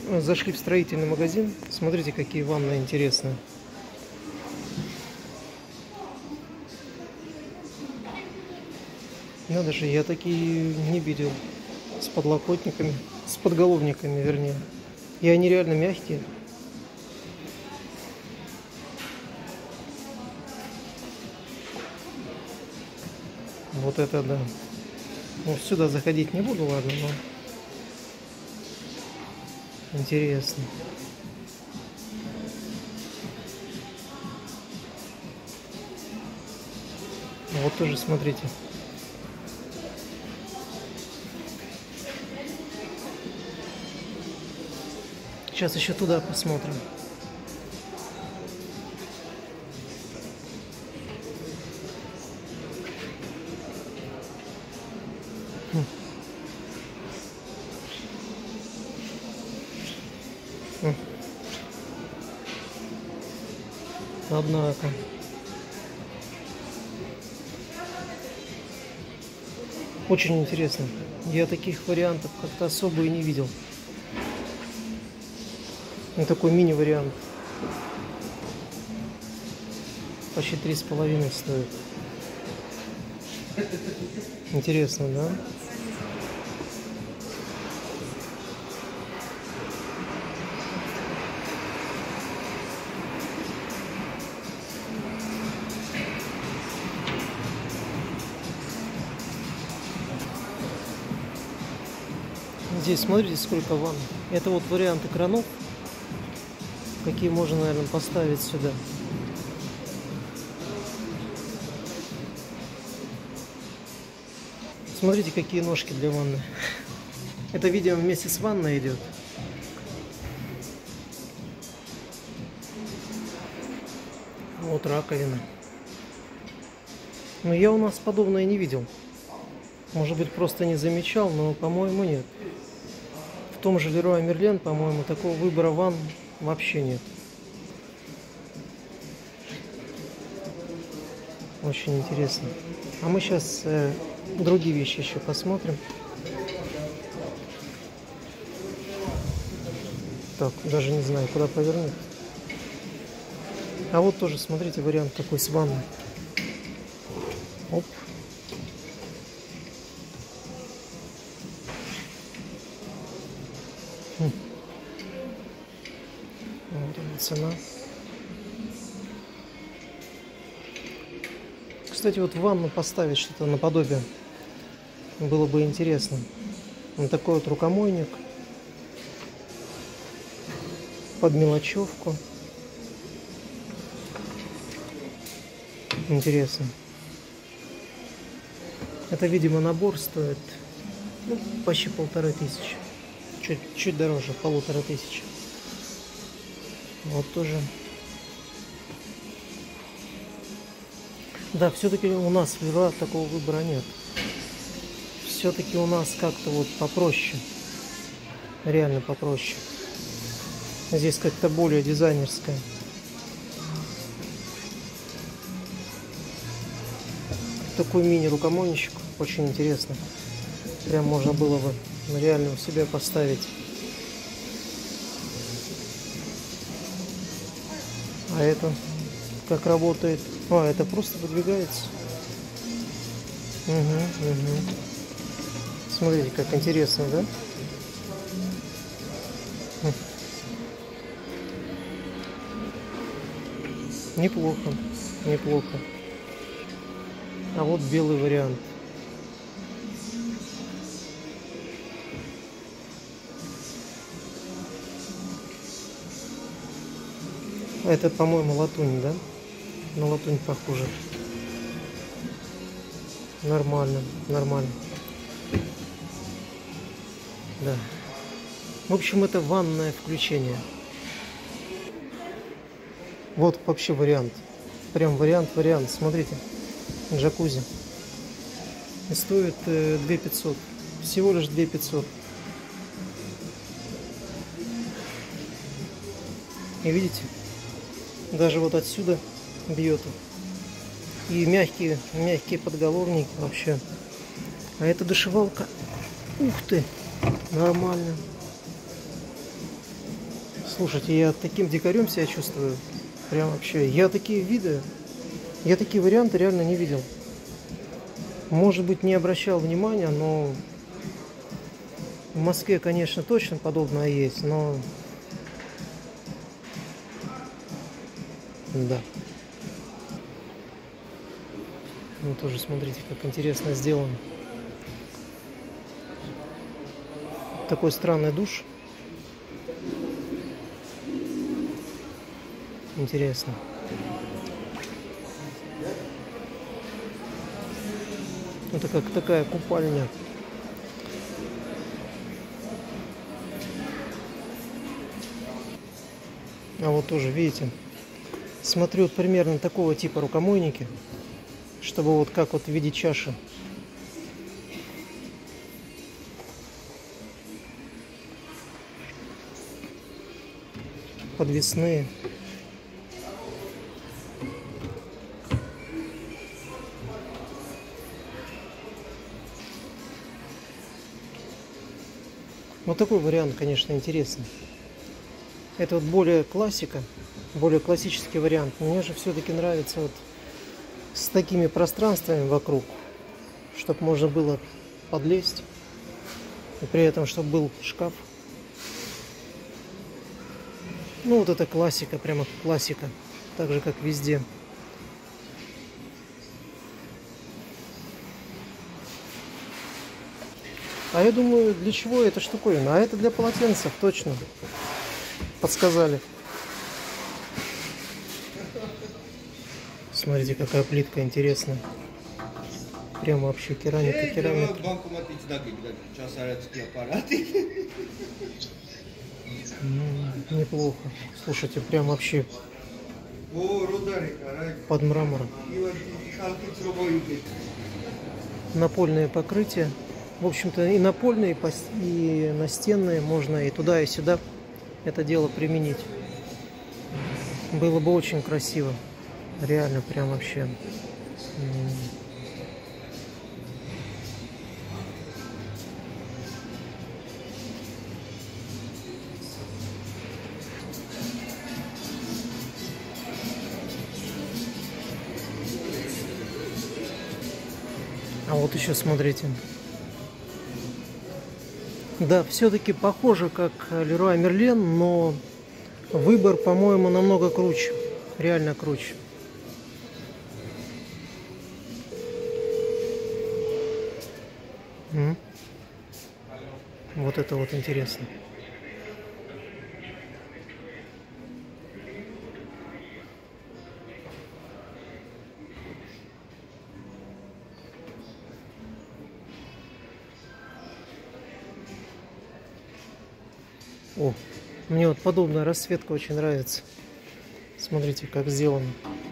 Зашли в строительный магазин. Смотрите, какие ванны интересные. Надо же, я такие не видел. С подлокотниками, с подголовниками, вернее. И они реально мягкие. Вот это да. Ну, сюда заходить не буду, ладно, но интересно. Вот тоже смотрите. Сейчас еще туда посмотрим. Однако. Очень интересно. Я таких вариантов как-то особо и не видел. Ну, такой мини-вариант. Почти 3,5 стоит. Интересно, да? Здесь смотрите, сколько ванн. Это вот вариант экранов, какие можно, наверное, поставить сюда. Смотрите, какие ножки для ванны. Это, видимо, вместе с ванной идет. Вот раковина. Но я у нас подобное не видел. Может быть, просто не замечал, но, по-моему, нет. В том же Leroy Merlin, по-моему, такого выбора ванн вообще нет. Очень интересно. А мы сейчас другие вещи еще посмотрим. Так, даже не знаю, куда повернуть. А вот тоже, смотрите, вариант такой с ванной. Оп. Вот она цена. Кстати, вот в ванну поставить что-то наподобие было бы интересно. Вот такой вот рукомойник под мелочевку. Интересно. Это, видимо, набор стоит, ну, почти 1500. Чуть дороже, 1500. Вот тоже. Да, все-таки у нас в Leroy такого выбора нет. Все-таки у нас как-то вот попроще. Реально попроще. Здесь как-то более дизайнерское. Такой мини-рукомойничек. Очень интересно. Прям можно было бы реально у себя поставить. А это как работает? А, это просто выдвигается. Угу. Смотрите, как интересно, да? Неплохо, неплохо. А вот белый вариант. Это, по-моему, латунь, да? На латунь похоже. Нормально, нормально. Да. В общем, это ванное включение. Вот вообще вариант. Прям вариант. Смотрите. Джакузи. И стоит 2500. Всего лишь 2500. И видите? Даже вот отсюда бьет. И мягкие подголовники вообще. А это душевалка. Ух ты! Нормально. Слушайте, я таким дикарем себя чувствую. Прям вообще. Я такие варианты реально не видел. Может быть, не обращал внимания, но в Москве, конечно, точно подобное есть, но да. Ну тоже смотрите, как интересно сделано. Такой странный душ. Интересно. Это как такая купальня. А вот тоже, видите, смотрю вот примерно такого типа рукомойники, чтобы вот как вот в виде чаши. Подвесные. Вот такой вариант, конечно, интересный. Это вот более классика, более классический вариант. Мне же все-таки нравится вот с такими пространствами вокруг, чтобы можно было подлезть, и при этом, чтобы был шкаф. Ну вот это классика, прямо классика, так же как везде. А я думаю, для чего эта штуковина? А это для полотенцев, точно. Подсказали. Смотрите, какая плитка интересная. Прямо вообще керамика, керамика. Неплохо. Слушайте, прям вообще под мрамором. Напольное покрытие. В общем-то, и напольные, и настенные можно и туда, и сюда это дело применить. Было бы очень красиво. Реально, прям вообще. А вот еще смотрите. Да, все-таки похоже как Леруа Мерлен, но выбор, по-моему, намного круче. Реально круче. Вот это вот интересно. О, мне вот подобная расцветка очень нравится. Смотрите, как сделано.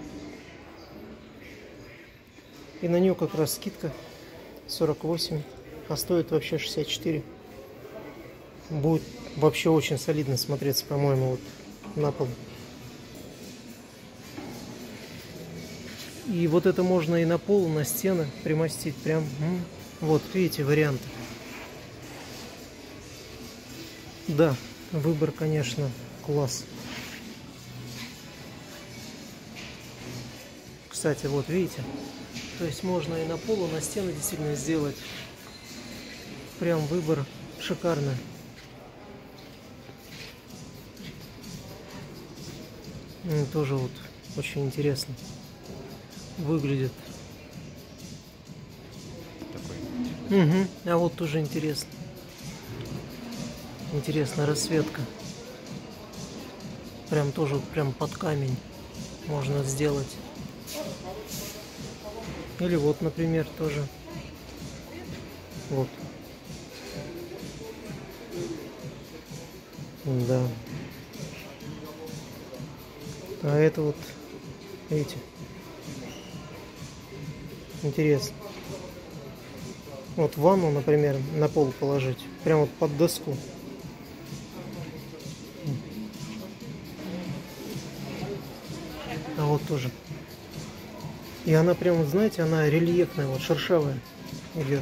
И на нее как раз скидка 48, а стоит вообще 64. Будет вообще очень солидно смотреться, по-моему, вот на пол. И вот это можно и на пол, на стены примостить. Прям, вот, видите, варианты. Да, выбор, конечно, класс. Кстати, вот видите, то есть можно и на полу, на стены действительно сделать. Прям выбор шикарный. Тоже вот очень интересно выглядит. Такой. А вот тоже интересно. Интересная расцветка. Прям тоже прям под камень можно сделать. Или вот, например, тоже. Вот. Да. А это вот, видите, интересно. Вот ванну, например, на пол положить. Прям вот под доску. А вот тоже. И она прям, вот, знаете, она рельефная, вот шершавая идет.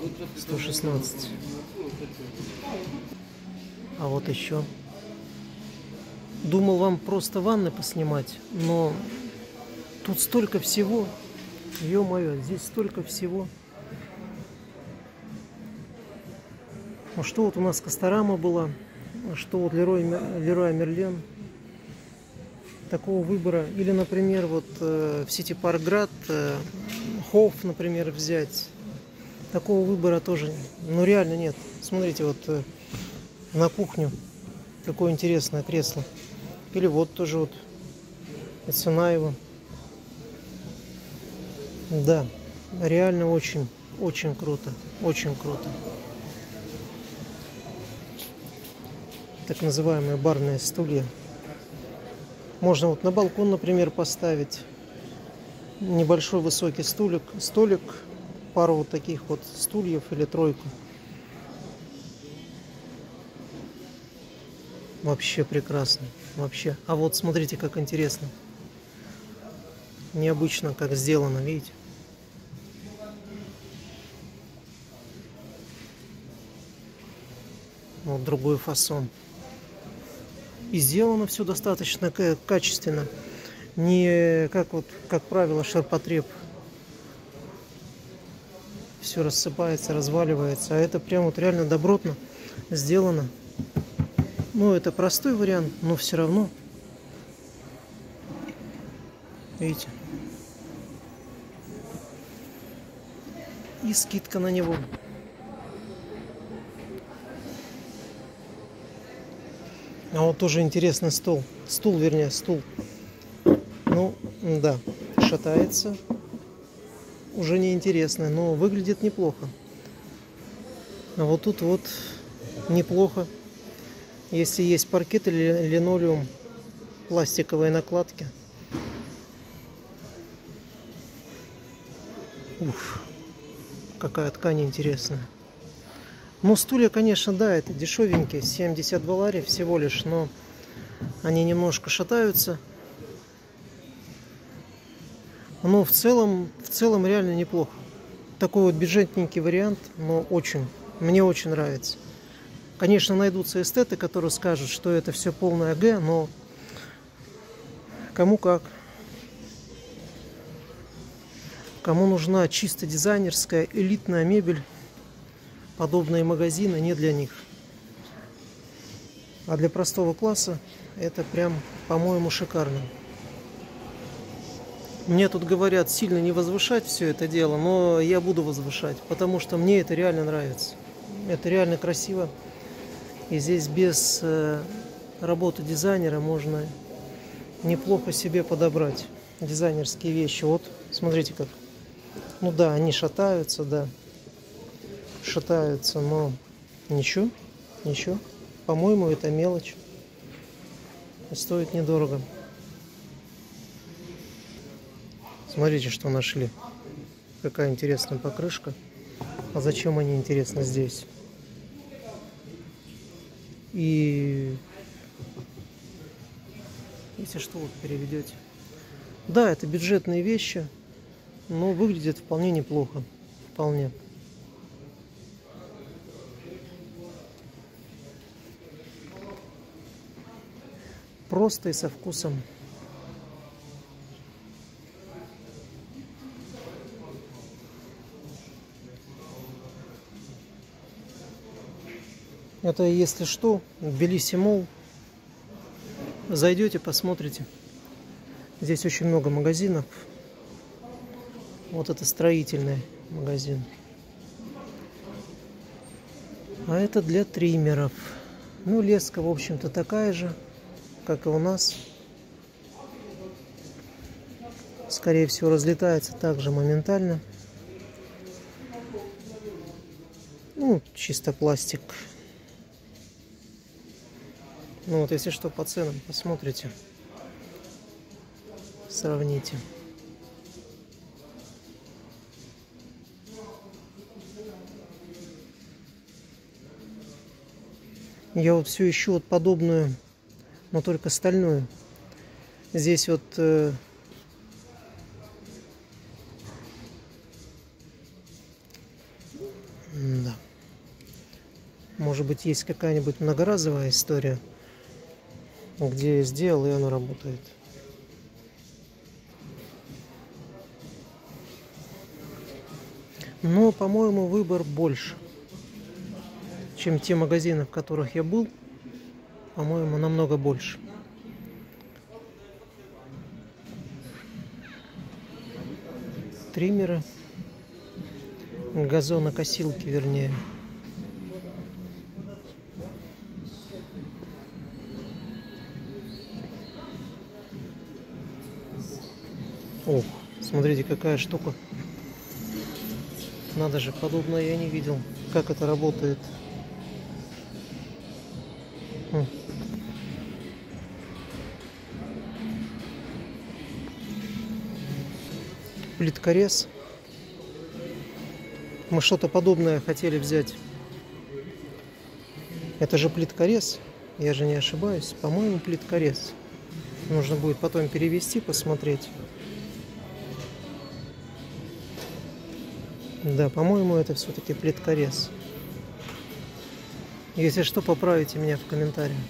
116. А вот еще. Думал вам просто ванны поснимать, но тут столько всего. Ё-моё, здесь столько всего. Ну что вот у нас Касторама была, что вот Леруа Мерлен. Такого выбора. Или, например, вот в Сити Парк Град Хофф, например, взять. Такого выбора тоже, ну, реально нет. Смотрите, вот на кухню какое интересное кресло. Или вот тоже вот и цена его. Да, реально очень, очень круто. Очень круто. Так называемые барные стулья. Можно вот на балкон, например, поставить небольшой высокий столик, пару вот таких вот стульев или тройку. Вообще прекрасно, вообще. А вот смотрите, как интересно. Необычно, как сделано, видите? Вот другой фасон. И сделано все достаточно качественно. Не как вот, как правило, ширпотреб. Все рассыпается, разваливается. А это прям вот реально добротно сделано. Ну, это простой вариант, но все равно. Видите? И скидка на него. А вот тоже интересный стул. Стул. Ну, да, шатается. Уже неинтересно, но выглядит неплохо. А вот тут вот неплохо. Если есть паркет или линолеум, пластиковые накладки. Уф, какая ткань интересная. Ну, стулья, конечно, да, это дешевенькие, 70 балари всего лишь, но они немножко шатаются. Но в целом реально неплохо. Такой вот бюджетненький вариант, но мне очень нравится. Конечно, найдутся эстеты, которые скажут, что это все полное Г, но кому как. Кому нужна чисто дизайнерская, элитная мебель, подобные магазины не для них. А для простого класса это прям, по-моему, шикарно. Мне тут говорят сильно не возвышать все это дело, но я буду возвышать, потому что мне это реально нравится. Это реально красиво. И здесь без работы дизайнера можно неплохо себе подобрать дизайнерские вещи. Вот, смотрите как. Ну да, они шатаются, да. Шатаются, но ничего. По-моему, это мелочь. И стоит недорого. Смотрите, что нашли. Какая интересная покрышка. А зачем они, интересно, здесь? И если что, вот переведете. Да, это бюджетные вещи, но выглядит вполне неплохо. Вполне. Просто и со вкусом. Это, если что, Тбилиси Молл. Зайдете, посмотрите. Здесь очень много магазинов. Вот это строительный магазин. А это для триммеров. Ну, леска, в общем-то, такая же, как и у нас. Скорее всего, разлетается также моментально. Ну, чисто пластик. Ну вот, если что, по ценам посмотрите. Сравните. Я вот все ищу вот подобную, но только стальную. Здесь вот да. Может быть, есть какая-нибудь многоразовая история. где я сделал, и оно работает. Но, по-моему, выбор больше, чем те магазины, в которых я был. По-моему, намного больше. Триммеры, газонокосилки, вернее. Ох, смотрите, какая штука. Надо же, подобное я не видел. Как это работает. Плиткорез. Мы что-то подобное хотели взять. Это же плиткорез. Я же не ошибаюсь. По-моему, плиткорез. Нужно будет потом перевести, посмотреть. Да, по-моему, это все-таки плиткорез. Если что, поправите меня в комментариях.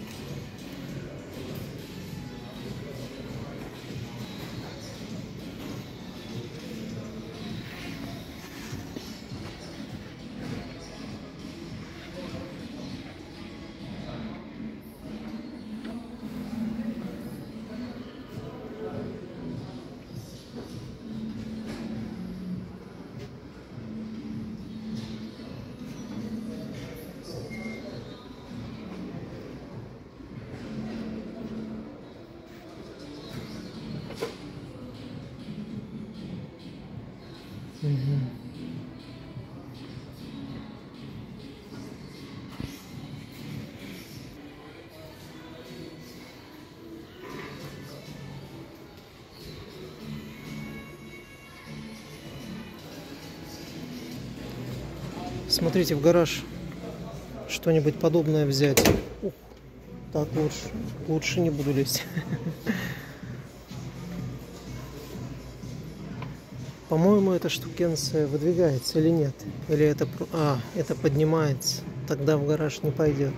Смотрите, в гараж что-нибудь подобное взять. Ух, так лучше не буду лезть. По-моему, эта штукенция выдвигается или нет? Или это... это поднимается. Тогда в гараж не пойдет.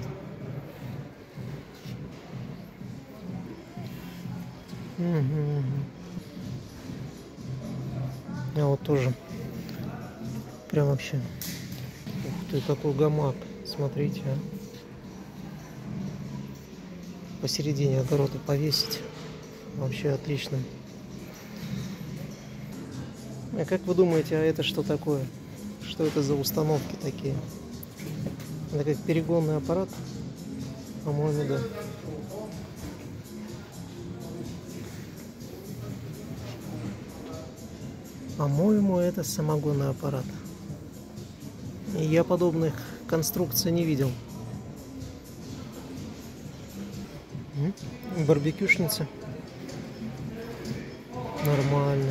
А вот тоже. Прям вообще. Ух ты, какой гамак. Смотрите, а. Посередине огорода повесить. Вообще отлично. А как вы думаете, а это что такое? Что это за установки такие? Это как перегонный аппарат? По-моему, да. По-моему, это самогонный аппарат. И я подобных конструкций не видел. Барбекюшница. Нормально.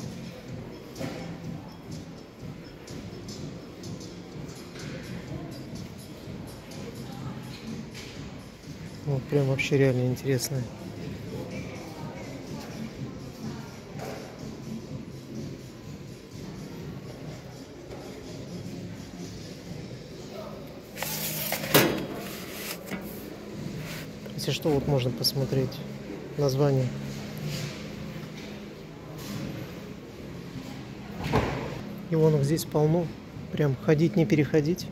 Вот прям вообще реально интересно. Если что, вот можно посмотреть название. И вон их здесь полно. Прям ходить, не переходить.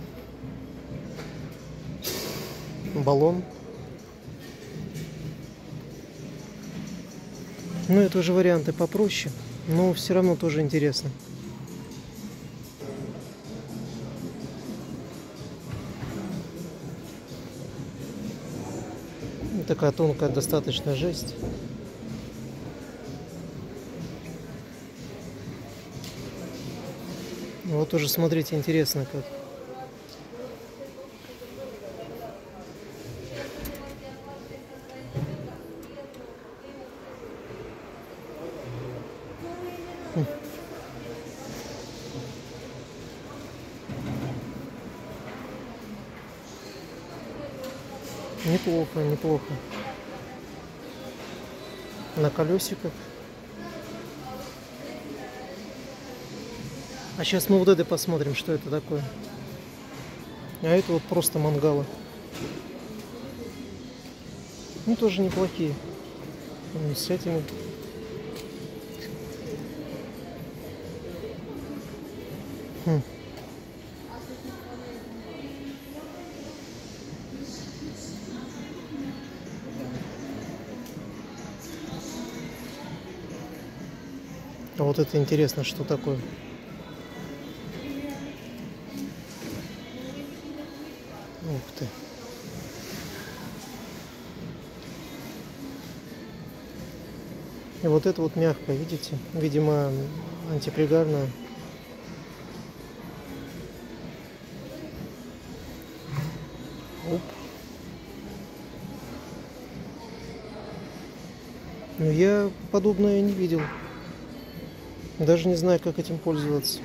Баллон. Ну, это уже варианты попроще, но все равно тоже интересно. Такая тонкая достаточно жесть. Вот уже смотрите, интересно как. Неплохо, неплохо. На колесиках. А сейчас мы вот это посмотрим, что это такое. А это вот просто мангалы. Ну, тоже неплохие. С этими. Хм. А вот это интересно, что такое. Ух ты. И вот это вот мягкое, видите? Видимо, антипригарное. Оп. Ну, я подобное не видел. Даже не знаю, как этим пользоваться.